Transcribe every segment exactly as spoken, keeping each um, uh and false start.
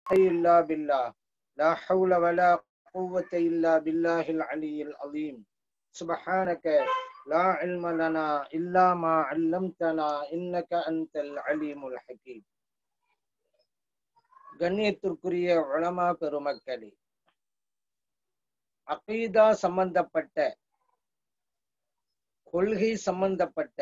إلا بالله لا حول ولا قوة إلا بالله العلي العظيم سبحانك لا علم لنا إلا ما علمتنا إنك أنت العليم الحكيم. கண்ணியத்திற்குரிய உலமா பெருமக்களே, அகீதா சம்பந்தப்பட்ட கொள்கை சம்பந்தப்பட்ட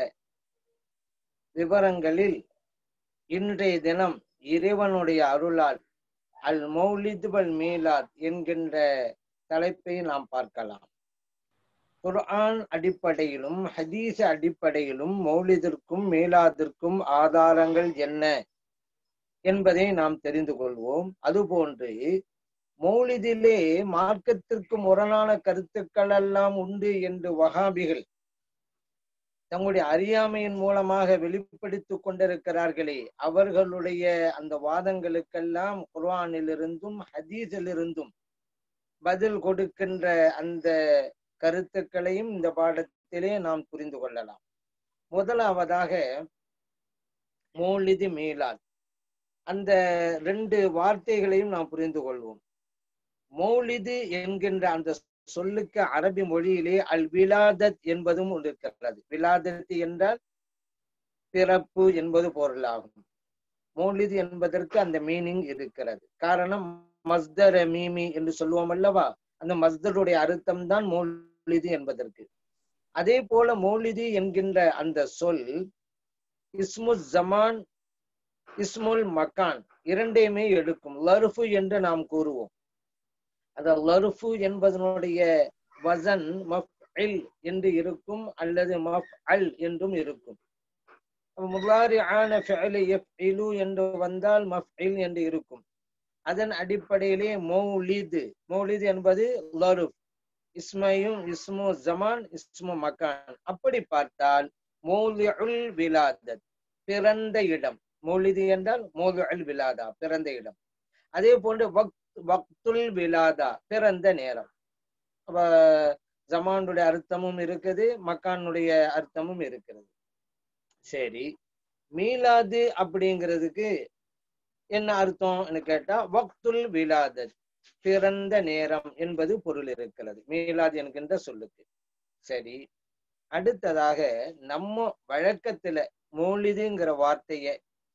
விவரங்களில் இன்றைய தினம் இறைவனுடைய அருளால் அல் மௌலித் வல் மீலாத் என்கின்ற தலைப்பை நாம் பார்க்கலாம். குர்ஆன் அடிப்படையிலும் ஹதீஸ் அடிப்படையிலும் மௌலிதிற்கும் மீலாதிற்கும் ஆதாரங்கள் என்ன என்பதை நாம் தெரிந்து கொள்வோம். அதுபோன்று மௌலிதிலே மார்க்கத்திற்கு முரணான கருத்துக்கள் எல்லாம் உண்டு என்று வஹாபிகள் தங்களுடைய அறியாமையின் மூலமாக வெளிப்படுத்திக் கொண்டிருக்கிறார்களே, அவர்களுடைய அந்த வாதங்களுக்கெல்லாம் குர்ஆனிலிருந்தும் ஹதீஸிலிருந்தும் பதில் கொடுக்கின்ற அந்த கருத்துக்களையும் இந்த பாடத்திலே நாம் புரிந்து கொள்ளலாம். முதலாவதாக மௌலிது மீலாத், அந்த ரெண்டு வார்த்தைகளையும் நாம் புரிந்து கொள்வோம். மௌலிது என்கின்ற அந்த சொல்லுக்கு அரபி மொழியிலே அல் விலாதத் என்பதும் இருக்கிறது. விலாதத் என்றால் பிறப்பு என்பது பொருளாகும். மௌலிது என்பதற்கு அந்த மீனிங் இருக்கிறது. காரணம் மஸ்தர மீமி என்று சொல்லுவோம் அல்லவா, அந்த மஸ்தருடைய அர்த்தம் தான் மௌலிது என்பதற்கு. அதே போல மௌலிது என்கின்ற அந்த சொல் இஸ்முல் ஜமான் இஸ்முல் மக்கான் இரண்டையுமே எடுக்கும். லர்ஃபு என்று நாம் கூறுவோம். அந்த லர்ஃபு என்பதனுடைய வசன் மஃஇல் என்று இருக்கும், அல்லது மஃஅல் என்றும் இருக்கும். முதாரிஆன ஃபிஅல் யஃஇலு என்று வந்தால் மஃஇல் என்று இருக்கும். அதன் அடிப்படையிலே மௌலிது மௌலிது என்பது லர்ஃப், இஸ்மையும் இஸ்மு ஜமான் இஸ்மு மக்கான். அப்படி பார்த்தால் மௌலிஉல் விலாதத் பிறந்த இடம். மௌலிது என்றால் மௌலிஉல் விலாதா பிறந்த இடம். அதே போன்று வக்த் வக்துல் விலாதா பிறந்த நேரம். அப்ப ஜமானுடைய அர்த்தமும் இருக்குது, மக்கானுடைய அர்த்தமும் இருக்கிறது. சரி, மீலாது அப்படிங்கிறதுக்கு என்ன அர்த்தம்னு கேட்டா வக்துல் விலாதத் பிறந்த நேரம் என்பது பொருள் இருக்கிறது மீலாது என்கின்ற சொல்லுக்கு. சரி, அடுத்ததாக நம்ம வழக்கத்துல மௌலிதுங்கிற வார்த்தைய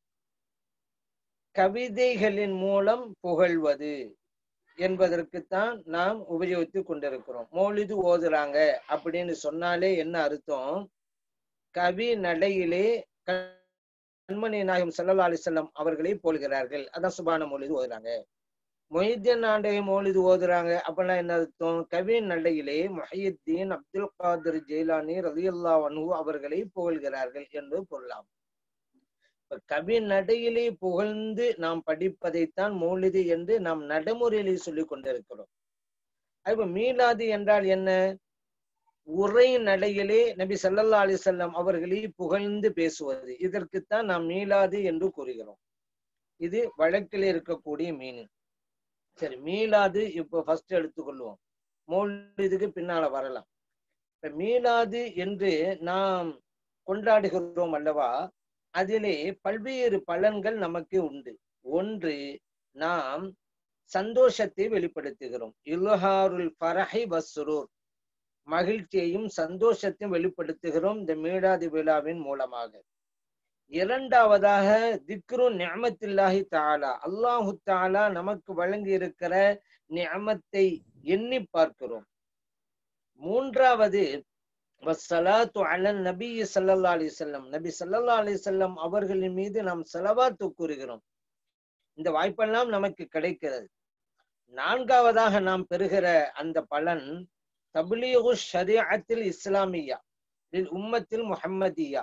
கவிதைகளின் மூலம் புகழ்வது என்பதற்குத்தான் நாம் உபயோகித்து கொண்டிருக்கிறோம். மௌலிது ஓதுறாங்க அப்படின்னு சொன்னாலே என்ன அர்த்தம்? கவி நடையிலே கண்மணி நாயகம் ஸல்லல்லாஹு அலைஹி வஸல்லம் அவர்களை போல்கிறார்கள், அதான் சுபான மௌலிது ஓதுறாங்க. மொஹித்தீன் நாயகம் மௌலிது ஓதுறாங்க அப்படின்னா என்ன அர்த்தம்? கவி நடையிலே முஹையத்தீன் அப்துல் காதிர் ஜெயிலானி ரலியல்லாஹு அன்ஹு அவர்களை புகழ்கிறார்கள் என்று பொருளாகும். கவி நடையிலே புகழ்ந்து நாம் படிப்பதைத்தான் மௌலிது என்று நாம் நடைமுறையிலே சொல்லிக் கொண்டிருக்கிறோம். அப்ப மீலாது என்றால் என்ன? உரை நடையிலே நபி ஸல்லல்லாஹு அலைஹி வஸல்லம் அவர்களை புகழ்ந்து பேசுவது, இதற்குத்தான் நாம் மீலாது என்று கூறுகிறோம். இது வழக்கில் இருக்கக்கூடிய மீனிங். சரி, மீலாது இப்போ ஃபர்ஸ்ட் எடுத்துக்கொள்வோம், மௌலிதுக்கு பின்னால வரலாம். இப்ப மீலாது என்று நாம் கொண்டாடுகிறோம் அல்லவா, அதிலே பல்வேறு பலன்கள் நமக்கு உண்டு. ஒன்று, நாம் சந்தோஷத்தை வெளிப்படுத்துகிறோம். இல்ஹாருல் ஃபரஹி வஸ்ஸுரூர், மகிழ்ச்சியையும் சந்தோஷத்தையும் வெளிப்படுத்துகிறோம் இந்த மீலாது விழாவின் மூலமாக. இரண்டாவதாக திக்ரு நிஅமத்தில்லாஹி தஆலா, அல்லாஹு தஆலா நமக்கு வழங்கி இருக்கிற நிஅமத்தை எண்ணி பார்க்கிறோம். மூன்றாவது வஸ்ஸலாத்து அலன் நபி ஸல்லல்லாஹு அலைஹி வஸல்லம், நபி ஸல்லல்லாஹு அலைஹி வஸல்லம் அவர்களின் மீது நாம் ஸலவாத்து கூறுகிறோம். இந்த வாய்ப்பெல்லாம் நமக்கு கிடைக்கிறது. நான்காவதாக நாம் பெறுகிற அந்த பலன் தப்லீகு ஷரீஅத்தில் இஸ்லாமியா லில் உம்மத்தில் முஹம்மதியா,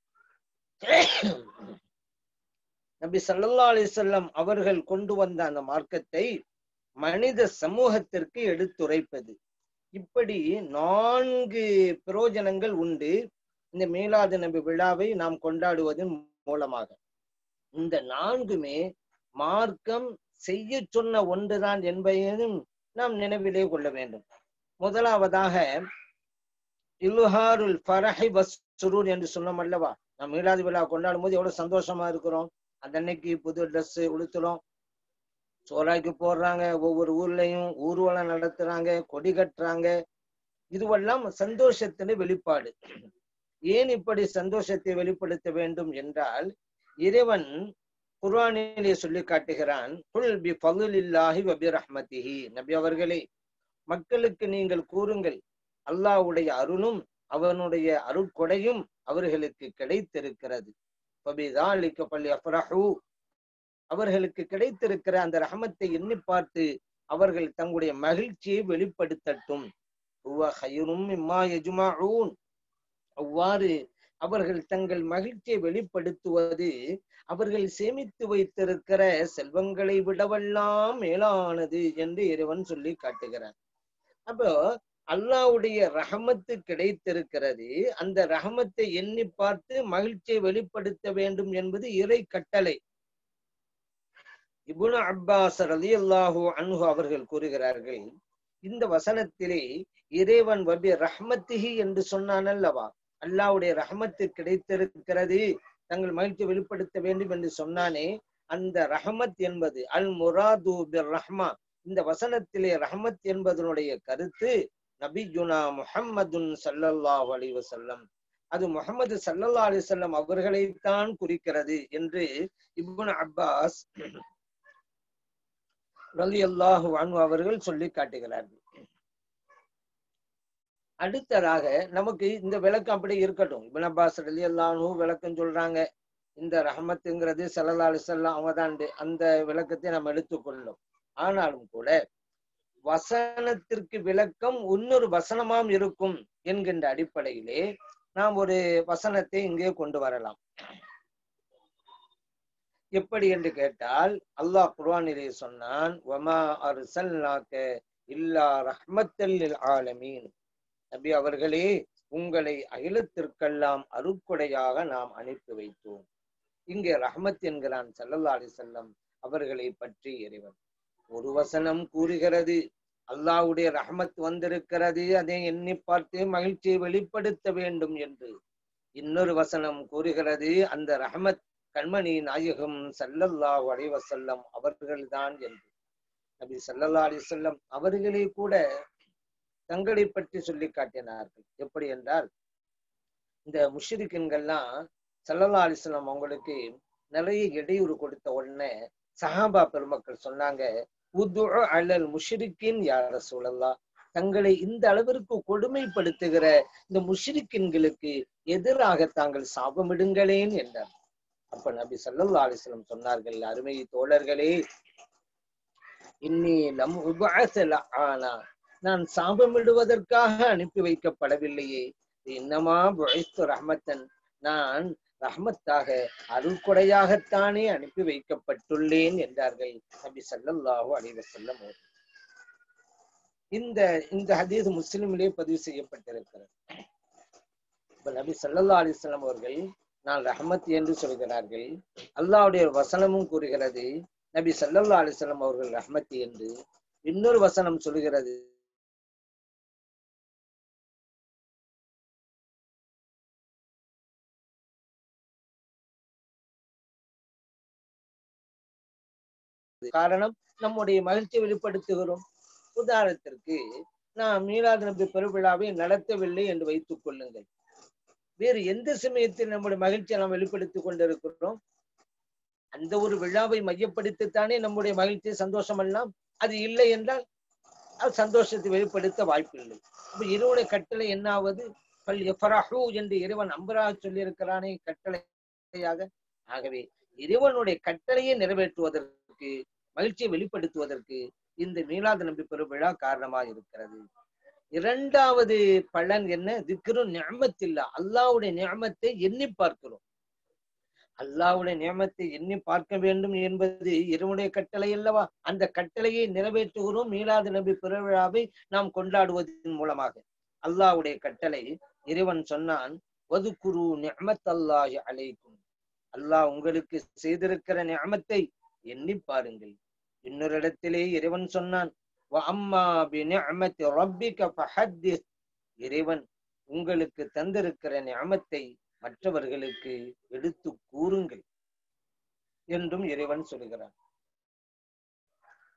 நபி ஸல்லல்லாஹு அலைஹி வஸல்லம் அவர்கள் கொண்டு வந்த அந்த மார்க்கத்தை மனித சமூகத்திற்கு எடுத்துரைப்பது. இப்படி நான்கு பிரயோஜனங்கள் உண்டு இந்த மீலாது நபி விழாவை நாம் கொண்டாடுவதன் மூலமாக. இந்த நான்குமே மார்க்கம் செய்ய சொன்ன ஒன்றுதான் என்பதையும் நாம் நினைவிலே கொள்ள வேண்டும். முதலாவதாக இல்ஹாருல் ஃபரஹி வஸ்ஸுரூர் என்று சொன்னோம் அல்லவா, நாம் மீலாது விழா கொண்டாடும் போது எவ்வளவு சந்தோஷமா இருக்கிறோம். அந்த அன்னைக்கு புது ட்ரெஸ் உடுத்துறோம், சோறாக்கி போடுறாங்க, ஒவ்வொரு ஊர்லயும் ஊர்வலம் நடத்துறாங்க, கொடி கட்டுறாங்க. இதுவெல்லாம் சந்தோஷத்தின் வெளிப்பாடு. ஏன் இப்படி சந்தோஷத்தை வெளிப்படுத்த வேண்டும் என்றால், இறைவன் குர்ஆனிலே சொல்லி காட்டுகிறான், குல் பி ஃபضலில்லாஹி வ பி ரஹ்மத்திஹி. நபி அவர்களே, மக்களுக்கு நீங்கள் கூறுங்கள், அல்லாஹ்வுடைய அருளும் அவனுடைய அருட்கொடையும் அவர்களுக்கு கிடைத்திருக்கிறது. ஃபபிதாலிக ஃபல்யஃப்ரஹு. அவர்களுக்கு கிடைத்திருக்கிற அந்த ரஹமத்தை எண்ணி பார்த்து அவர்கள் தங்களுடைய மகிழ்ச்சியை வெளிப்படுத்தட்டும். ஹுவ ഖൈറുம் மிம்மா யஜ்மஊன். அவ்வாறு அவர்கள் தங்கள் மகிழ்ச்சியை வெளிப்படுத்துவது அவர்கள் சேமித்து வைத்திருக்கிற செல்வங்களை விடவெல்லாம் மேலானது என்று இறைவன் சொல்லி காட்டுகிறான். அப்போ அல்லாஹ்வுடைய ரஹமத்து கிடைத்திருக்கிறது. அந்த ரஹமத்தை எண்ணி பார்த்து மகிழ்ச்சியை வெளிப்படுத்த வேண்டும் என்பது இறை கட்டளை. இப்னு அப்பாஸ் ரலியல்லாஹு அன்ஹு அவர்கள் கூறுகிறார்கள், இந்த வசனத்திலே இறைவன் வபி ரஹ்மத்திஹி என்று சொன்னான் அல்லவா, அல்லாஹ்வுடைய ரஹமத்து கிடைத்திருக்கிறது, தங்கள் மகிழ்ச்சி வெளிப்படுத்த வேண்டும் என்று சொன்னானே, அந்த ரஹமத் என்பது அல் முராது பிர் ரஹ்மா. இந்த வசனத்திலே ரஹமத் என்பதனுடைய கருத்து நபியுனா முஹம்மதுன் ஸல்லல்லாஹு அலைஹி வஸல்லம், அது முஹம்மது ஸல்லல்லாஹு அலைஹி வஸல்லம் அவர்களைத்தான் குறிக்கிறது என்று இப்னு அப்பாஸ் ரலியல்லாஹு அன்ஹு அவர்கள் சொல்லி காட்டுகிறார்கள். அடுத்ததாக நமக்கு இந்த விளக்கம் அப்படி இருக்கட்டும். இப்னு அப்பாஸ் ரலியல்லாஹு அன்ஹு விளக்கம் சொல்றாங்க, இந்த ரஹமத்துங்கிறது ஸல்லல்லாஹு அலைஹி வஸல்லம் அவங்கதான், அந்த விளக்கத்தை நாம் எடுத்துக்கொள்ளும். ஆனாலும் கூட வசனத்திற்கு விளக்கம் இன்னொரு வசனமாம் இருக்கும் என்கின்ற அடிப்படையிலே நாம் ஒரு வசனத்தை இங்கே கொண்டு வரலாம். எப்படி என்று கேட்டால், அல்லாஹ் குர்ஆனிலே சொன்னான், வமா அர்சல்னாக இல்லா ரஹ்மத்தல் லில் ஆலமீன். நபி அவர்களே, உங்களை அகிலத்திற்கெல்லாம் அருட்கொடையாக நாம் அனுப்பி வைத்தோம். இங்கே ரஹ்மத் என்கிறான் ஸல்லல்லாஹு அலைஹி வஸல்லம் அவர்களை பற்றி இறைவன். ஒரு வசனம் கூறுகிறது அல்லாஹ்வுடைய ரஹ்மத் வந்திருக்கிறது, அதை எண்ணி பார்த்து மகிழ்ச்சியை வெளிப்படுத்த வேண்டும் என்று. இன்னொரு வசனம் கூறுகிறது அந்த ரஹ்மத் கண்மணி நாயகம் ஸல்லல்லாஹு அலைஹி வஸல்லம் அவர்கள்தான் என்று. நபி ஸல்லல்லாஹு அலைஹி வஸல்லம் அவர்களே கூட தங்களை பற்றி சொல்லி காட்டினார்கள். எப்படி என்றால், இந்த முஷ்ரிக்கீன்கள்லாம் ஸல்லல்லாஹு அலைஹி வஸல்லம் அவங்களுக்கு நிறைய இடையூறு கொடுத்த உடனே சஹாபா பெருமக்கள் சொன்னாங்க, உதுஉ அலல் முஷ்ரிக்கீன் யா ரசூலல்லாஹ், தங்களை இந்த அளவிற்கு கொடுமைப்படுத்துகிற இந்த முஷ்ரிக்கீன்களுக்கு எதிராக தாங்கள் சாபமிடுங்களேன் என்றார். அப்ப நபி ஸல்லல்லாஹு அலைஹி வஸல்லம் சொன்னார்கள், அருமை தோழர்களே, இன்னி லம் உபஅஸ லஆனா, நான் சாபமிடுவதற்காக அனுப்பி வைக்கப்படவில்லையே, இன்னமா புஇஸ்து ரஹ்மத்தன், நான் ரஹ்மத்தாக அருள்கொடையாகத்தானே அனுப்பி வைக்கப்பட்டுள்ளேன் என்றார்கள் நபி ஸல்லல்லாஹு அலைஹி வஸல்லம். இந்த இந்த ஹதீஸ் முஸ்லிமிலே பதிவு செய்யப்பட்டிருக்கிறது. இப்ப நபி ஸல்லல்லாஹு அலைஹி வஸல்லம் அவர்கள் நான் ரஹ்மத் என்று சொல்கிறார்கள். அல்லாஹ்வுடைய வசனமும் கூறுகிறது நபி ஸல்லல்லாஹு அலைஹி வஸல்லம் அவர்கள் ரஹ்மத் என்று. இன்னொரு வசனம் சொல்கிறது காரணம் நம்முடைய மகிழ்ச்சியை வெளிப்படுத்துகிறோம். உதாரணத்திற்கு, நாம் மீலாது நபி பெருவிழாவை நடத்தவில்லை என்று வைத்துக் கொள்ளுங்கள். வேறு எந்த சமயத்தில் நம்முடைய மகிழ்ச்சியை நாம் வெளிப்படுத்திக் கொண்டிருக்கிறோம்? அந்த ஒரு விழாவை மையப்படுத்தித்தானே நம்முடைய மகிழ்ச்சி சந்தோஷம் எல்லாம். அது இல்லை என்றால் அது சந்தோஷத்தை வெளிப்படுத்த வாய்ப்பில்லை. அப்ப இறைவனுடைய கட்டளை என்ன ஆவது? பல் யஃப்ரஹு என்று இறைவன் அம்பராக சொல்லி இருக்கிறானே கட்டளையாக. ஆகவே இறைவனுடைய கட்டளையை நிறைவேற்றுவதற்கு, மகிழ்ச்சியை வெளிப்படுத்துவதற்கு இந்த மீலாது நபி பெருவிழா காரணமாக இருக்கிறது. இரண்டாவது பலன் என்ன? திக்ரு நிஅமத்தில்லா, அல்லாஹ்வுடைய நிஅமத்தை எண்ணி பார்க்கிறோம். அல்லாஹ்வுடைய நிஅமத்தை எண்ணி பார்க்க வேண்டும் என்பது இறைவனுடைய கட்டளை அல்லவா? அந்த கட்டளையை நிறைவேற்றுகிறோம் மீலாது நபி பெருவிழாவை நாம் கொண்டாடுவதன் மூலமாக. அல்லாஹ்வுடைய கட்டளை, இறைவன் சொன்னான், வதுகுரு நிஅமத்தல்லாஹி அலைக்கும், அல்லாஹ் உங்களுக்கு செய்திருக்கிற நிஅமத்தை எண்ணி பாருங்கள். இன்னொரு இடத்திலே இறைவன் சொன்னான், வ அம்மா பி நிஅமத்தி ரப்பிக ஃபஹத்திஸ், இறைவன் உங்களுக்கு தந்திருக்கிற நிஅமத்தை மற்றவர்களுக்கு எடுத்து கூறுங்கள் என்றும் இறைவன் சொல்கிறான்.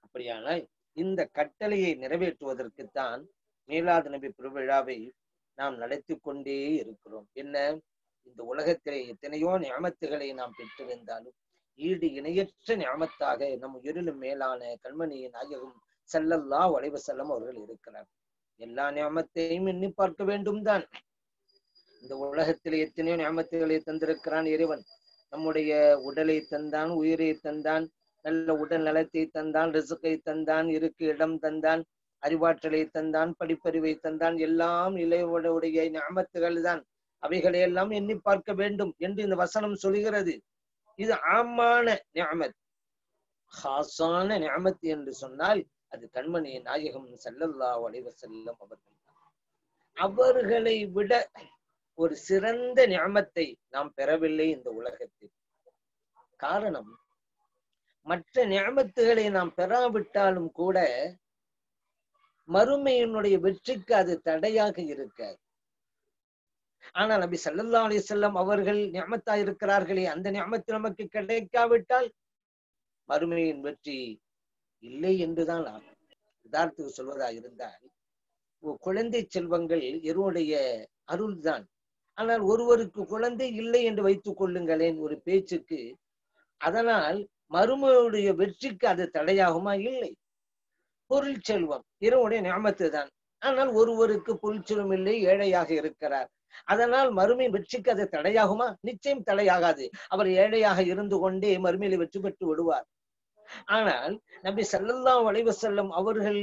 அப்படியானால் இந்த கட்டளையை நிறைவேற்றுவதற்குத்தான் மீலாது நபி பெருவிழாவை நாம் நடத்தி கொண்டே இருக்கிறோம். என்ன, இந்த உலகத்திலே எத்தனையோ நியமத்துகளை நாம் பெற்றிருந்தாலும் ஈடு இணையற்ற நியமத்தாக நம் உயிரிலும் மேலான கண்மணியின் நாயகம் ஸல்லல்லாஹு அலைஹி வஸல்லம் அவர்கள் இருக்கிறார். எல்லா நியமத்தையும் எண்ணி பார்க்க வேண்டும் தான். இந்த உலகத்திலே எத்தனையோ நியமத்துகளை தந்திருக்கிறான் இறைவன். நம்முடைய உடலை தந்தான், உயிரை தந்தான், நல்ல உடல் நலத்தை தந்தான், ரிசுக்கை தந்தான், இருக்கு இடம் தந்தான், அறிவாற்றலை தந்தான், படிப்பறிவை தந்தான். எல்லாம் இறைவனுடைய நியமத்துகள் தான். அவைகளை எல்லாம் எண்ணி பார்க்க வேண்டும் என்று இந்த வசனம் சொல்கிறது. இது ஆமான நியமத். ஹாஸான நியமத் என்று சொன்னால் அது கண்மணி நாயகம் ஸல்லல்லாஹு அலைஹி வஸல்லம் அவர்கள். அவர்களை விட ஒரு சிறந்த நியமத்தை நாம் பெறவில்லை இந்த உலகத்தில். காரணம், மற்ற நியமத்துகளை நாம் பெறாவிட்டாலும் கூட மறுமையினுடைய வெற்றிக்கு அது தடையாக இருக்காது. ஆனால் நபி ஸல்லல்லாஹு அலைஹி வஸல்லம் அவர்கள் நியமத்தா இருக்கிறார்களே, அந்த நியமத்து நமக்கு கிடைக்காவிட்டால் மறுமையின் வெற்றி இல்லை என்றுதான் ஆகும். உதாரணத்துக்கு சொல்வதா இருந்தால், குழந்தை செல்வங்கள் இருவருடைய அருள் தான். ஆனால் ஒருவருக்கு குழந்தை இல்லை என்று வைத்துக் கொள்ளுங்களேன் ஒரு பேச்சுக்கு, அதனால் மறுமையுடைய வெற்றிக்கு அது தடையாகுமா? இல்லை. பொருள் செல்வம் இருவருடைய நியமத்து தான். ஆனால் ஒருவருக்கு பொருள் செல்வம் இல்லை, ஏழையாக இருக்கிறார். அதனால் மறுமை வெற்றிக்கு அது தடையாகுமா? நிச்சயம் தடையாகாது. அவர் ஏழையாக இருந்து கொண்டே மறுமையில வெற்றி பெற்று விடுவார். ஆனால் நபி ஸல்லல்லாஹு அலைஹி வஸல்லம் அவர்கள்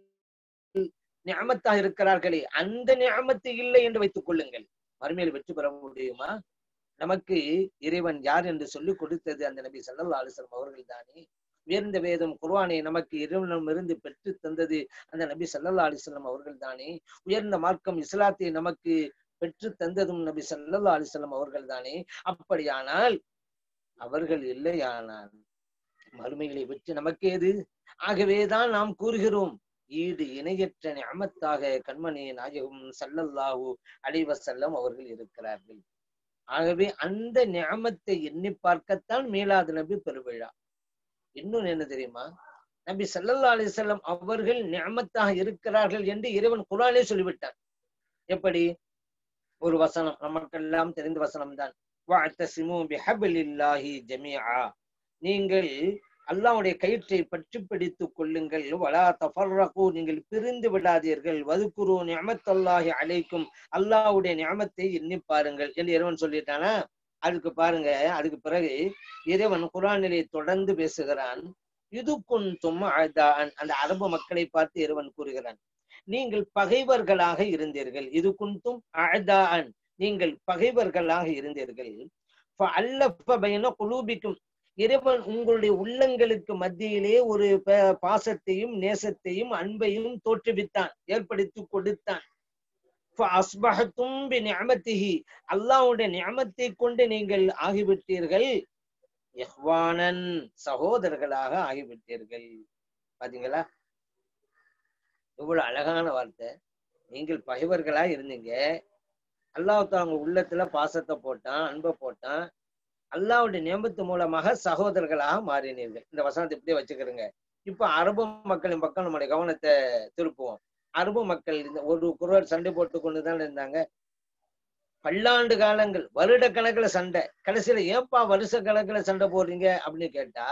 நியமத்தாக இருக்கிறார்களே, அந்த நியமத்து இல்லை என்று வைத்துக் கொள்ளுங்கள், மறுமையில் வெற்றி பெற முடியுமா? நமக்கு இறைவன் யார் என்று சொல்லிக் கொடுத்தது அந்த நபி ஸல்லல்லாஹு அலைஹி வஸல்லம் அவர்கள் தானே. உயர்ந்த வேதம் குர்ஆனை நமக்கு இறைவனிடமிருந்து பெற்று தந்தது அந்த நபி ஸல்லல்லாஹு அலைஹி வஸல்லம் அவர்கள் தானே. உயர்ந்த மார்க்கம் இஸ்லாத்தை நமக்கு பெற்று தந்ததும் நபி ஸல்லல்லாஹு அலைஹி வஸல்லம் அவர்கள் தானே. அப்படியானால் அவர்கள் இல்லையானால் மறுமைகளை வெற்றி நமக்கு ஏது? ஆகவேதான் நாம் கூறுகிறோம், ஈடு இணையற்ற நியமத்தாக கண்மணி நாயகம் ஸல்லல்லாஹு அலைஹி வஸல்லம் அவர்கள் இருக்கிறார்கள். ஆகவே அந்த நியமத்தை எண்ணி பார்க்கத்தான் மீலாது நபி பெருவிழா. இன்னொன்னு என்ன தெரியுமா? நபி ஸல்லல்லாஹு அலைஹி வஸல்லம் அவர்கள் நியமத்தாக இருக்கிறார்கள் என்று இறைவன் குர்ஆனிலே சொல்லிவிட்டார். எப்படி? ஒரு வசனம், நமக்கெல்லாம் தெரிந்த வசனம் தான். வஅத்தஸிமு பிஹப்லில்லாஹி ஜமீஆ, நீங்கள் அல்லாஹ்வுடைய கயிற்றை பற்றி பிடித்துக் கொள்ளுங்கள். வலா தஃபர்ரகு, நீங்கள் பிரிந்து விடாதீர்கள். வதுகுரு நிஅமத்தல்லாஹி அலைக்கும், அல்லாஹ்வுடைய நியமத்தை எண்ணி பாருங்கள் என்று இறைவன் சொல்லிட்டானா? அதுக்கு பாருங்க, அதுக்கு பிறகு இறைவன் குர்ஆனிலே தொடர்ந்து பேசுகிறான். இது குன்தும் அஅதான், அந்த அரபு மக்களை பார்த்து இறைவன் கூறுகிறான், நீங்கள் பகைவர்களாக இருந்தீர்கள். இது குன்தும் அஅதான், நீங்கள் பகைவர்களாக இருந்தீர்கள். ஃபஅல்லஃப பைன குலூபிக்கும், இறைவன் உங்களுடைய உள்ளங்களுக்கு மத்தியிலே ஒரு பாசத்தையும் நேசத்தையும் அன்பையும் தோற்றுவித்தான், ஏற்படுத்தி கொடுத்தான். அல்லாஹ்வுடைய நியமத்தை கொண்டு நீங்கள் ஆகிவிட்டீர்கள். இஹ்வானன், சகோதரர்களாக ஆகிவிட்டீர்கள். பாத்தீங்களா எவ்வளவு அழகான வார்த்தை. நீங்கள் பகைவர்களா இருந்தீங்க, அல்லாஹ் அவங்க உள்ளத்துல பாசத்தை போட்டான், அன்பை போட்டான். அல்லாஹ்வுடைய நியமத்து மூலமாக சகோதரர்களாக மாறினீர்கள். இந்த வசனத்தை இப்படியே வச்சுக்கிறீங்க. இப்ப அரபு மக்களின் பக்கம் நம்முடைய கவனத்தை திருப்புவோம். அரபு மக்கள் இந்த ஒரு குரல் சண்டை போட்டு கொண்டுதான் இருந்தாங்க. பல்லாண்டு காலங்கள், வருட கணக்குல சண்டை. கடைசியில ஏன்பா வருஷ கணக்குல சண்டை போடுறீங்க அப்படின்னு கேட்டா,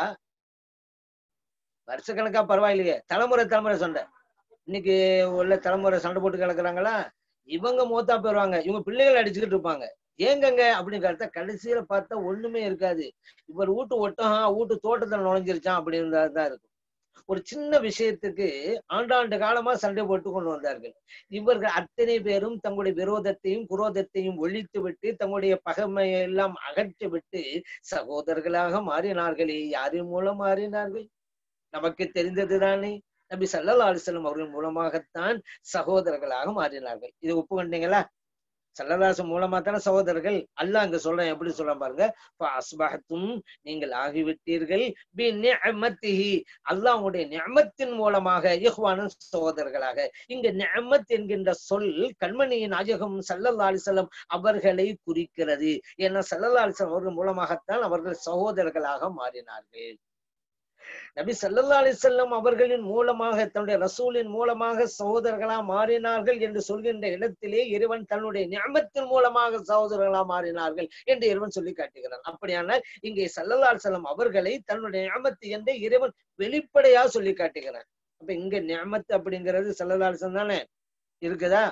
வருஷ கணக்கா பரவாயில்லையே, தலைமுறை தலைமுறை சண்டை. இன்னைக்கு உள்ள தலைமுறை சண்டை போட்டு கிடக்குறாங்களா? இவங்க மூத்தா போயிருவாங்க, இவங்க பிள்ளைகள் அடிச்சுக்கிட்டு இருப்பாங்க. ஏங்கங்க அப்படின்னு கேட்டா கடைசியில பார்த்தா ஒண்ணுமே இருக்காது. இவர் வீட்டு ஒட்டகம் வீட்டு தோட்டத்துல நுழைஞ்சிருச்சான் அப்படின்றதுதான் இருக்கும். ஒரு சின்ன விஷயத்துக்கு ஆண்டாண்டு காலமா சண்டை போட்டு கொண்டு வந்தார்கள். இவர்கள் அத்தனை பேரும் தங்களுடைய விரோதத்தையும் குரோதத்தையும் ஒழித்து விட்டு தங்களுடைய பகைமையை எல்லாம் அகற்றி விட்டு சகோதரர்களாக மாறினார்களே. யாரின் மூலம் மாறினார்கள்? நமக்கு தெரிந்ததுதானே, நபி ஸல்லல்லாஹு அலைஹி வஸல்லம் அவர்கள் மூலமாகத்தான் சகோதரர்களாக மாறினார்கள். இது ஒப்புக்கொண்டீங்களா? ஸல்லல்லாஹு மூலமா தானே சகோதரர்கள். அல்லாஹ் அங்க சொல்றேன், எப்படி சொல்ல பாருங்க. ஃபஅஸ்பஹதும், நீங்கள் ஆகிவிட்டீர்கள். பி நிஅமத்திஹி, அல்லாஹ்வுடைய நிஅமத்தின் மூலமாக இஹ்வானன், சகோதரர்களாக. இங்க நிஅமத் என்கின்ற சொல் கண்மணியின் நாயகம் ஸல்லல்லாஹு அலைஹி வஸல்லம் அவர்களை குறிக்கிறது. ஏன்னா ஸல்லல்லாஹு அலைஹி வஸல்லம் அவர்கள் மூலமாகத்தான் அவர்கள் சகோதரர்களாக மாறினார்கள். நபி ஸல்லல்லாஹு அலைஹி வஸல்லம் அவர்களின் மூலமாக தன்னுடைய ரசூலின் மூலமாக சகோதரர்களா மாறினார்கள் என்று சொல்கின்ற இடத்திலே இறைவன் தன்னுடைய நிஅமத்தின் மூலமாக சகோதரர்களா மாறினார்கள் என்று இறைவன் சொல்லி காட்டுகிறான். அப்படியானால் இங்கே ஸல்லல்லாஹு அலைஹி வஸல்லம் அவர்களை தன்னுடைய நிஅமத்து என்று இறைவன் வெளிப்படையா சொல்லி காட்டுகிறான். அப்ப இங்க நிஅமத்து அப்படிங்கிறது ஸல்லல்லாஹு அலைஹி வஸல்லம் தானே இருக்குதா?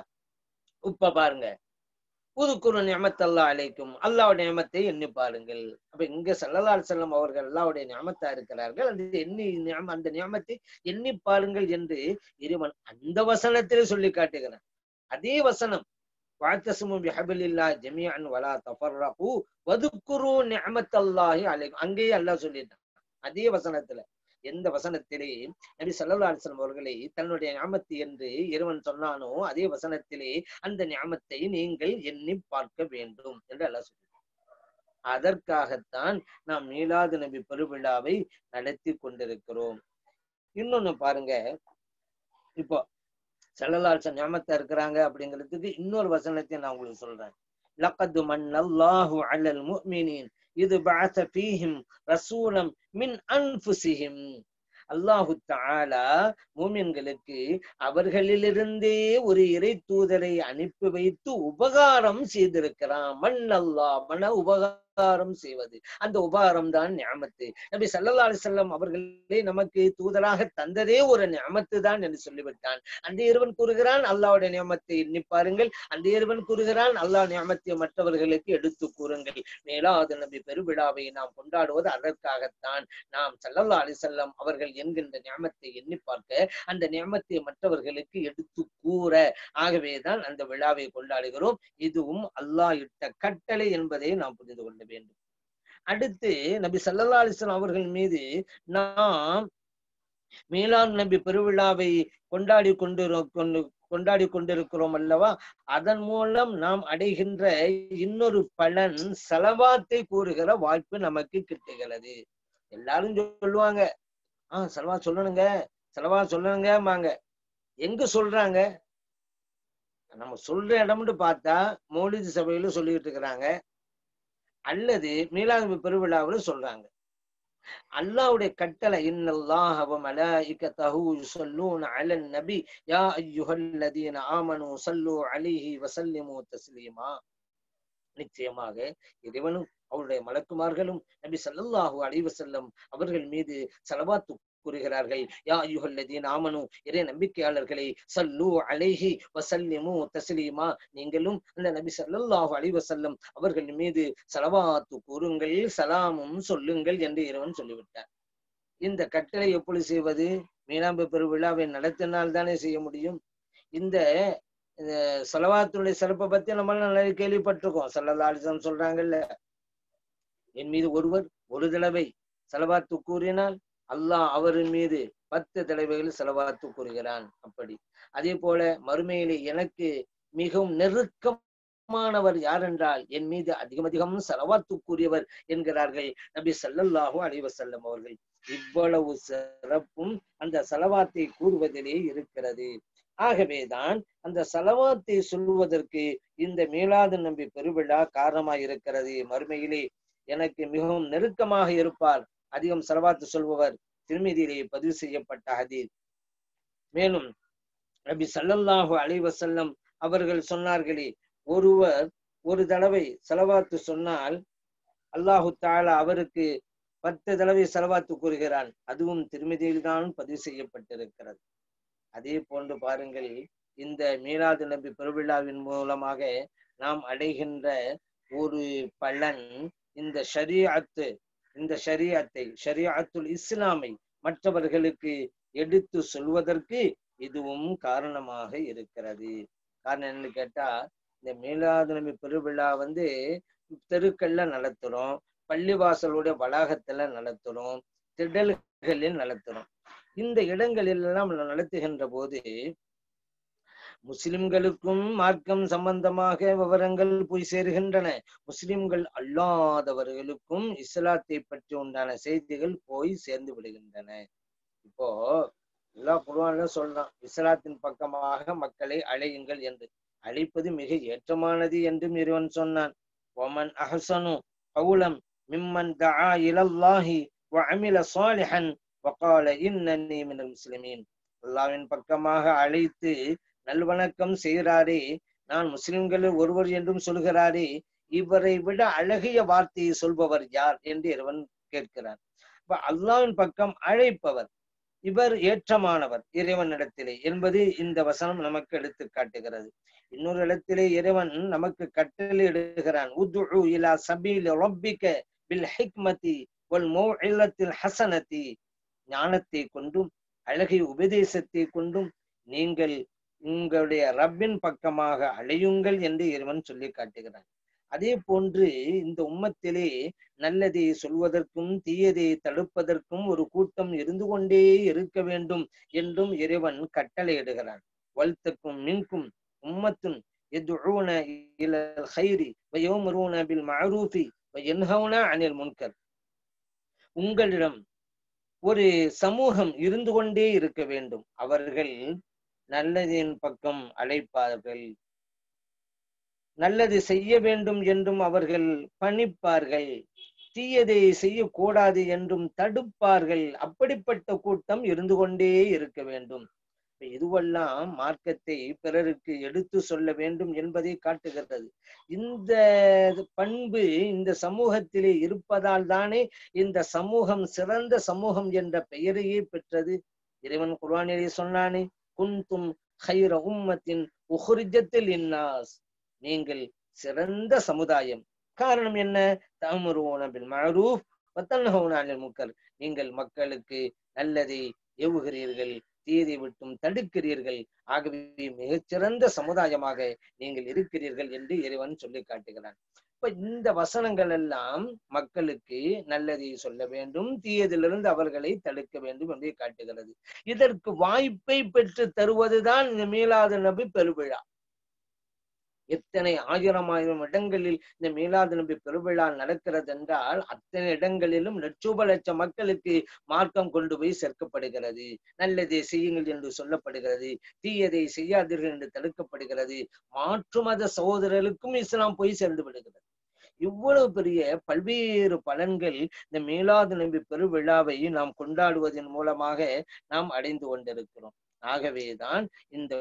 இப்ப பாருங்க, உதுக்குரு நிஅமத்தல்லாஹ் அலைக்கும், அல்லாஹ்வுடைய நிஅமத்தை எண்ணி பாருங்கள். அப்ப இங்க ஸல்லல்லாஹு அலைஹி வஸல்லம் அவர்கள் அல்லாஹ்வுடைய நிஅமத்தா இருக்கிறார்கள். அந்த எண்ணி நிஅம அந்த நிஅமத்தை எண்ணி பாருங்கள் என்று இறைவன் அந்த வசனத்திலே சொல்லி காட்டுகிறான். அதே வசனம், வஅத்தஸிமு பிஹபிலில்லாஹி ஜமீஅன் வலா தஃபர்ரகு வதுக்குரு நிஅமத்தல்லாஹி அலைக்கும், அங்கேயே அல்லாஹ் சொல்லிட்டான் அதே வசனத்துல. எந்த வசனத்திலே நபி ஸல்லல்லாஹு அலைஹி வஸல்லம் அவர்களை தன்னுடைய நிஅமத்து என்று இறைவன் சொன்னானோ அதே வசனத்திலே அந்த நிஅமத்தை நீங்கள் எண்ணி பார்க்க வேண்டும் என்று அல்லாஹ் சொல்கிறார். அதற்காகத்தான் நாம் மீலாது நபி பெருவிழாவை நடத்தி கொண்டிருக்கிறோம். இன்னொன்னு பாருங்க, இப்போ ஸல்லல்லாஹு அலைஹி வஸல்லம் நிஅமத்தா இருக்கிறாங்க அப்படிங்கிறதுக்கு இன்னொரு வசனத்தை நான் உங்களுக்கு சொல்றேன். லக்கது மன்னல்லாஹு அலல் முஃமினீன் இது பஅஸ ஃபீஹிம் ரசூலம் மின் அன்ஃபுஸிஹிம். அல்லாஹு தஆலா மூமின்களுக்கு அவர்களிலிருந்தே ஒரு இறை தூதரை அனுப்பி வைத்து உபகாரம் செய்திருக்கிறான். மன்னல்லாஹ், மன உபகாரம் செய்வது, அந்த உபகாரம் தான் நிஅமத்து. நபி ஸல்லல்லாஹு அலைஹி வஸல்லம் அவர்களே நமக்கு தூதராக தந்ததே ஒரு நிஅமத்து தான் என்று சொல்லிவிட்டான். அந்த இறைவன் கூறுகிறான் அல்லாஹ்வுடைய நிஅமத்தை எண்ணி பாருங்கள். அந்த இறைவன் கூறுகிறான் அல்லாஹ் நிஅமத்தை மற்றவர்களுக்கு எடுத்து கூறுங்கள். மீலாது நபி பெருவிழாவை நாம் கொண்டாடுவது அதற்காகத்தான். நாம் ஸல்லல்லாஹு அலைஹி வஸல்லம் அவர்கள் என்கின்ற நிஅமத்தை எண்ணி பார்க்க, அந்த நிஅமத்தை மற்றவர்களுக்கு எடுத்து கூற, ஆகவேதான் அந்த விழாவை கொண்டாடுகிறோம். இதுவும் அல்லாஹ் இட்ட கட்டளை என்பதை நாம் புரிந்து கொள்ள வேண்டும். அடுத்து நபி ஸல்லல்லாஹு அலைஹி வஸல்லம் அவர்கள் மீது நாம் மீலாது நபி பெருவிழாவை கொண்டாடி கொண்டு கொண்டு கொண்டாடி கொண்டிருக்கிறோம் அல்லவா? அதன் மூலம் நாம் அடைகின்ற இன்னொரு பலன் ஸலவாத்தை கூறுகிற வாய்ப்பு நமக்கு கிட்டுகிறது. எல்லாரும் சொல்லுவாங்க, ஆஹ் செலவா சொல்லணுங்க, செலவா சொல்லணுங்க வாங்க. எங்க சொல்றாங்க? நம்ம சொல்ற இடம்னு பார்த்தா மௌலிது சபையில சொல்லிட்டு இருக்கிறாங்க, அல்லது மீலாது பெருவிழாவில் சொல்றாங்க. அல்லாஹ்வுடைய கட்டளை, இன்னல்லாஹ வ மலாயிகத்தஹு யுஸல்லூன அலன் நபி யா அய்யுஹல்லதீன ஆமனூ ஸல்லூ அலைஹி வ ஸல்லிமூ தஸ்லீமா. நிச்சயமாக இறைவனும் அவருடைய மலக்குமார்களும் நபி ஸல்லல்லாஹு அலைஹி வஸல்லம் அவர்கள் மீது ஸலவாத் கூறுகிறார்கள். யா அய்யுஹல்லதீன ஆமனூ, இறை நம்பிக்கையாளர்களை, ஸல்லூ அலைஹி வ ஸல்லிமூ தஸ்லீமா, நீங்களும் அந்த நபி ஸல்லல்லாஹு அலைஹி வஸல்லம் அவர்கள் மீது ஸலவாத் கூறுங்கள், சலாமும் சொல்லுங்கள் என்று இறைவன் சொல்லிவிட்டார். இந்த கட்டளை எப்படி செய்வது? மீலாது பெருவிழாவை நடத்தினால் தானே செய்ய முடியும். இந்த ஸலவாத்துடைய சிறப்பை பத்தி நம்ம நல்லா கேள்விப்பட்டிருக்கோம். ஸல்லல்லாஹு அலைஹி வஸல்லம் சொல்றாங்கல்ல, என் மீது ஒருவர் ஒரு தடவை ஸலவாத்து கூறினால் அல்லாஹ் அவரின் மீது பத்து தடவைகள் ஸலவாத்து கூறுகிறான். அப்படி அதே போல மறுமையிலே எனக்கு மிகவும் நெருக்கமானவர் யார் என்றால் என் மீது அதிகம் அதிகம் ஸலவாத்து கூறியவர் என்கிறார்கள் நபி ஸல்லல்லாஹு அலைஹி வஸல்லம் அவர்கள். இவ்வளவு சிறப்பும் அந்த ஸலவாத்தை கூறுவதிலே இருக்கிறது. ஆகவேதான் அந்த ஸலவாத்தை சொல்வதற்கு இந்த மீலாது நபி பெருவிழா காரணமாக இருக்கிறது. மறுமையிலே எனக்கு மிகவும் நெருக்கமாக இருப்பார் அதிகம் ஸலவாத்து சொல்பவர், திருமிதியிலே பதிவு செய்யப்பட்ட ஹதீஸ். மேலும் நபி ஸல்லல்லாஹு அலைஹி வஸல்லம் அவர்கள் சொன்னார்களே, ஒருவர் ஒரு தடவை ஸலவாத்து சொன்னால் அல்லாஹு தஆலா அவருக்கு பத்து தடவை ஸலவாத்து கூறுகிறான். அதுவும் திருமிதியில் தான் பதிவு செய்யப்பட்டிருக்கிறது. அதே போன்று பாருங்கள், இந்த மீலாது நபி பெருவிழாவின் மூலமாக நாம் அடைகின்ற ஒரு பலன், இந்த ஷரீஅத்து இந்த ஷரீஅத்தை ஷரீஅத்துல் இஸ்லாமை மற்றவர்களுக்கு எடுத்து சொல்வதற்கு இதுவும் காரணமாக இருக்கிறது. காரணம் என்னன்னு கேட்டா, இந்த மீலாது நபி பெருவிழா வந்து தெருக்கள்ல நடத்துறோம், பள்ளிவாசலுடைய வளாகத்துல நடத்துறோம், திடல்களில் நடத்துறோம். இந்த இடங்களில் எல்லாம் நடத்துகின்ற போது முஸ்லிம்களுக்கும் மார்க்கம் சம்பந்தமாக விவரங்கள் போய் சேருகின்றன, முஸ்லிம்கள் அல்லாதவர்களுக்கும் இஸ்லாத்தை பற்றி உண்டான செய்திகள் போய் சேர்ந்து விடுகின்றன. இப்போ எல்லா குர்ஆன்ல சொல்றான், இஸ்லாத்தின் பக்கமாக மக்களை அழையுங்கள் என்று. அழைப்பது மிக ஏற்றமானது என்றும் இறைவன் சொன்னான். வமன் அஹ்ஸனு கௌலம் மிம்மன் தஆ இலல்லாஹி வஅமில ஸாலிஹன் வகால இன்னன்னி மினல் முஸ்லிமீன். அல்லாஹ்வின் பக்கமாக அழைத்து நல்வணக்கம் செய்கிறாரே, நான் முஸ்லிம்களில் ஒருவர் என்றும் சொல்கிறாரே, இவரை விட அழகிய வார்த்தையை சொல்பவர் யார் என்று இறைவன் கேட்கிறார். இப்ப அல்லாஹ்வின் பக்கம் அழைப்பவர் இவர் ஏற்றமானவர் இறைவனிடத்திலே என்பது இந்த வசனம் நமக்கு எடுத்து காட்டுகிறது. இன்னொரு இடத்திலே இறைவன் நமக்கு கட்டளை இடுகிறான், உதுஉ இலா சபீலி ரப்பிக பில் ஹிக்மதி வல் மௌஇலத்தில் ஹஸனதி. ஞானத்தை கொண்டும் அழகிய உபதேசத்தை கொண்டும் நீங்கள் உங்களுடைய ரப்பின் பக்கமாக அழையுங்கள் என்று இறைவன் சொல்லி காட்டுகிறான். அதே போன்று இந்த உம்மத்திலே நல்லதை சொல்வதற்கும் தீயதை தடுப்பதற்கும் ஒரு கூட்டம் இருந்து கொண்டே இருக்க வேண்டும் என்றும் இறைவன் கட்டளையிடுகிறான். வல்தக்கும் மின்கும் உம்மத்துன் யதுஊன இலல் கைரி வயம்ருன பில் மஅரூஃபி வயன்ஹவுன அனில் முன்கர். உங்களிடம் ஒரு சமூகம் இருந்து கொண்டே இருக்க வேண்டும், அவர்கள் நல்லதின் பக்கம் அழைப்பார்கள், நல்லது செய்ய வேண்டும் என்றும் அவர்கள் பணிப்பார்கள், தீயதை செய்யக்கூடாது என்றும் தடுப்பார்கள். அப்படிப்பட்ட கூட்டம் இருந்து கொண்டே இருக்க வேண்டும். இதுவெல்லாம் மார்க்கத்தை பிறருக்கு எடுத்து சொல்ல வேண்டும் என்பதை காட்டுகிறது. இந்த பண்பு இந்த சமூகத்திலே இருப்பதால் தானே இந்த சமூகம் சிறந்த சமூகம் என்ற பெயரையே பெற்றது. இறைவன் குர்ஆனிலே சொன்னானே, குன்தும் கைர உம்மத்தின் உஹ்ரிஜத்தில் இன்னாஸ், நீங்கள் சிறந்த சமுதாயம். காரணம் என்ன? தஅமுருன பில் மஅரூஃப் வ தன்ஹவுன அனில் முன்கர். நீங்கள் மக்களுக்கு நல்லதை ஏவுகிறீர்கள், தீயதை விட்டும் தடுக்கிறீர்கள். ஆகவே மிகச்சிறந்த சமுதாயமாக நீங்கள் இருக்கிறீர்கள் என்று இறைவன் சொல்லி காட்டுகிறான். இப்ப இந்த வசனங்கள் எல்லாம் மக்களுக்கு நல்லதை சொல்ல வேண்டும், தீயதிலிருந்து அவர்களை தடுக்க வேண்டும் என்று காட்டுகிறது. இதற்கு வாய்ப்பை பெற்று தருவதுதான் இந்த மீலாது நபி பெருவிழா. எத்தனை ஆயிரம் ஆயிரம் இடங்களில் இந்த மீலாது நபி பெருவிழா நடக்கிறது என்றால், அத்தனை இடங்களிலும் லட்சோப லட்சம் மக்களுக்கு மார்க்கம் கொண்டு போய் சேர்க்கப்படுகிறது. நல்லதை செய்யுங்கள் என்று சொல்லப்படுகிறது, தீயதை செய்யாதீர்கள் என்று தடுக்கப்படுகிறது. மாற்று மத சகோதரர்களுக்கும் இஸ்லாம் போய் சேர்ந்து விடுகிறது. இவ்வளவு பெரிய பல்வேறு பலன்கள் இந்த மீலாது நபி பெருவிழாவை நாம் கொண்டாடுவதன் மூலமாக நாம் அடைந்து கொண்டிருக்கிறோம். ஆகவேதான் இந்த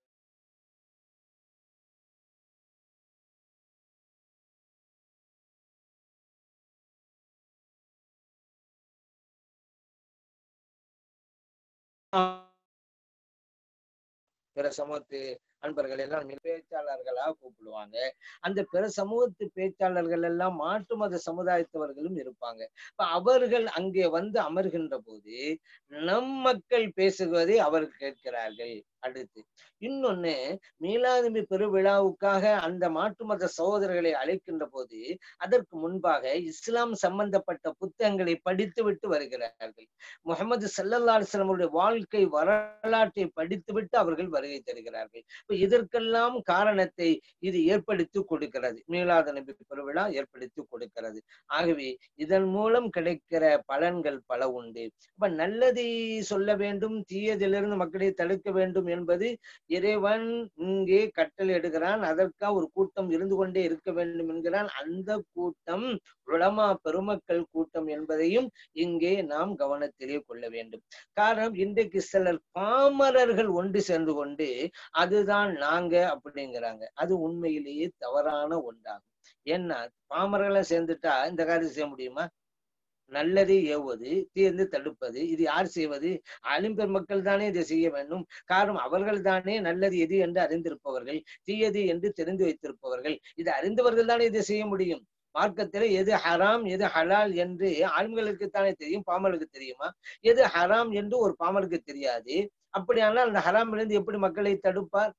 பிற சமூகத்து அன்பர்கள் எல்லாம் பேச்சாளர்களா கூப்பிடுவாங்க. அந்த பிற சமூகத்து பேச்சாளர்கள் எல்லாம் மாற்று மத சமுதாயத்தவர்களும் இருப்பாங்க. இப்ப அவர்கள் அங்கே வந்து அமர்கின்ற போது நம் மக்கள் பேசுவதை அவர்கள் கேட்கிறார்கள். அடுத்து இன்னொன்னு, மீலாது நபி பெருவிழாவுக்காக அந்த மாற்று மத சகோதரர்களை அழைக்கின்ற போது அதற்கு முன்பாக இஸ்லாம் சம்பந்தப்பட்ட புத்தகங்களை படித்து விட்டு வருகிறார்கள். முஹம்மது ஸல்லல்லாஹு அலைஹி வஸல்லம் வாழ்க்கை வரலாற்றை படித்துவிட்டு அவர்கள் வருகை தருகிறார்கள். இதற்கெல்லாம் காரணத்தை இது ஏற்படுத்தி கொடுக்கிறது, மீலாது நபி பெருவிழா ஏற்படுத்தி கொடுக்கிறது. ஆகவே இதன் மூலம் கிடைக்கிற பலன்கள் பல உண்டு. அப்ப நல்லதை சொல்ல வேண்டும், தீயதிலிருந்து மக்களை தடுக்க வேண்டும் என்பது இறைவன் இங்கே கட்டளை எடுக்கிறான். அதற்காக ஒரு கூட்டம் இருந்து கொண்டே இருக்க வேண்டும் என்கிறான். அந்த கூட்டம் உலமா பெருமக்கள் கூட்டம் என்பதையும் இங்கே நாம் கவனத்திலே கொள்ள வேண்டும். காரணம், இன்றைக்கு சிலர் பாமரர்கள் ஒன்று சேர்ந்து கொண்டு அதுதான் நாங்க அப்படிங்கிறாங்க. அது உண்மையிலேயே தவறான ஒன்றாகும். ஏன்னா பாமரர்களை சேர்ந்துட்டா இந்த காரியம் செய்ய முடியுமா? நல்லதை ஏவுவது, தீர்ந்து தடுப்பது, இது யார் செய்வது? ஆலிம் பெருமக்கள் தானே இதை செய்ய வேண்டும். காரணம், அவர்கள் தானே நல்லது எது என்று அறிந்திருப்பவர்கள், தீயது என்று தெரிந்து வைத்திருப்பவர்கள். இது அறிந்தவர்கள் தானே இதை செய்ய முடியும். மார்க்கத்திலே எது ஹராம் எது ஹலால் என்று ஆலிம்களுக்கு தானே தெரியும், பாமருக்கு தெரியுமா? எது ஹராம் என்று ஒரு பாமருக்கு தெரியாது. அப்படியானால் அந்த ஹராமிலிருந்து எப்படி மக்களை தடுப்பார்?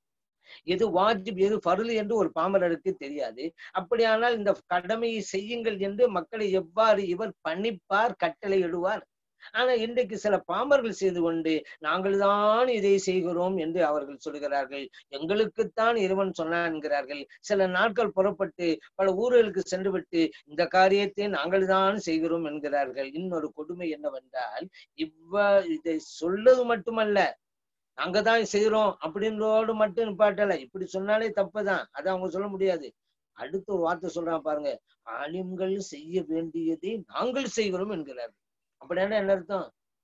எது வாஜிப் எது ஃபர்லு என்று ஒரு பாமரருக்கு தெரியாது. அப்படியானால் இந்த கடமையை செய்யுங்கள் என்று மக்களை எவ்வாறு இவர் பணிப்பார், கட்டளை இடுவார்? ஆனா இன்றைக்கு சில பாமர்கள் செய்து கொண்டு நாங்கள் தான் இதை செய்கிறோம் என்று அவர்கள் சொல்கிறார்கள். எங்களுக்குத்தான் இறைவன் சொன்னான் என்கிறார்கள். சில நாட்கள் புறப்பட்டு பல ஊர்களுக்கு சென்று விட்டு இந்த காரியத்தை நாங்கள் தான் செய்கிறோம் என்கிறார்கள். இன்னொரு கொடுமை என்னவென்றால், இவ்வ இதை சொல்வது மட்டுமல்ல, நாங்க தான் செய்யறோம் அப்படின்றோடு மட்டும் நிப்பாட்டல. இப்படி சொன்னாலே தப்புதான், அதை அவங்க சொல்ல முடியாது. அடுத்து ஒரு வார்த்தை சொல்றான் பாருங்க, ஆலிம்கள் செய்ய வேண்டியதை நாங்கள் செய்கிறோம் என்கிறார்கள். அப்படின்னா என்ன அர்த்தம்?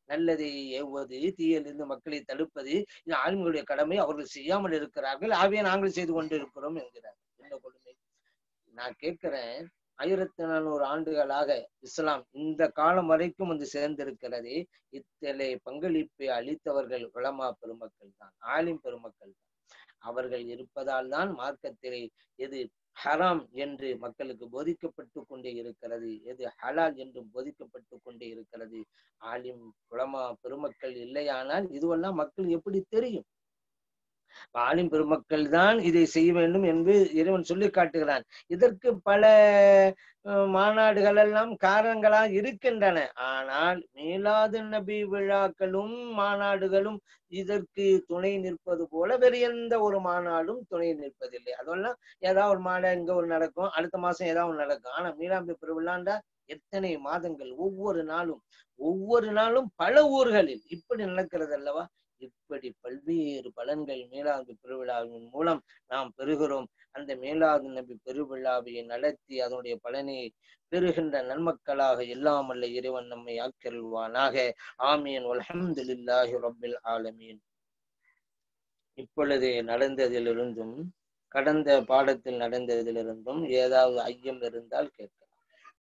நல்லதை ஏவுவது, தீயிலிருந்து மக்களை தடுப்பது, இது ஆலிம்களுடைய கடமை. அவர்கள் செய்யாமல் இருக்கிறார்கள், ஆகவே நாங்கள் செய்து கொண்டு இருக்கிறோம் என்கிறார். என்ன கொடுமை! நான் கேட்கிறேன், ஆயிரத்தி நானூறு ஆண்டுகளாக இஸ்லாம் இந்த காலம் வரைக்கும் வந்து சேர்ந்திருக்கிறது. இத்தனை பங்களிப்பை அளித்தவர்கள் உலமா பெருமக்கள் தான், ஆலிம் பெருமக்கள் தான். அவர்கள் இருப்பதால் தான் மார்க்கத்திலே எது ஹராம் என்று மக்களுக்கு போதிக்கப்பட்டு கொண்டே இருக்கிறது, எது ஹலால் என்றும் போதிக்கப்பட்டு கொண்டே இருக்கிறது. ஆலிம் உலமா பெருமக்கள் இல்லையானால் இதுவெல்லாம் மக்கள் எப்படி தெரியும்? ஆலிம் பெருமக்கள் தான் இதை செய்ய வேண்டும் என்று இறைவன் சொல்லி காட்டுகிறான். இதற்கு பல மாநாடுகள் எல்லாம் காரணங்களாக இருக்கின்றன. ஆனால் மீலாது நபி விழாக்களும் மாநாடுகளும் இதற்கு துணை நிற்பது போல வேறு எந்த ஒரு மாநாடும் துணை நிற்பதில்லை. அதெல்லாம் ஏதாவது ஒரு மாநாடு இங்க ஒரு நடக்கும், அடுத்த மாசம் ஏதாவது ஒன்று நடக்கும். ஆனா மீலாம்பி பெருவிழாண்டா எத்தனை மாதங்கள், ஒவ்வொரு நாளும் ஒவ்வொரு நாளும் பல ஊர்களில் இப்படி நடக்கிறது அல்லவா? இப்படி பல்வேறு பலன்கள் மீலாது பெருவிழாவின் மூலம் நாம் பெறுகிறோம். அந்த மீலாது நபி பெருவிழாவை நடத்தி அதனுடைய பலனை பெறுகின்ற நன்மக்களாக எல்லாம் அல்ல இறைவன் நம்மை ஆக்கிருவானாக. ஆமீன். வல்ஹம்துலில்லாஹி ரப்பில் ஆலமீன். இப்பொழுது நடந்ததிலிருந்தும் கடந்த பாடத்தில் நடந்ததிலிருந்தும் ஏதாவது ஐயம் இருந்தால் கேட்க.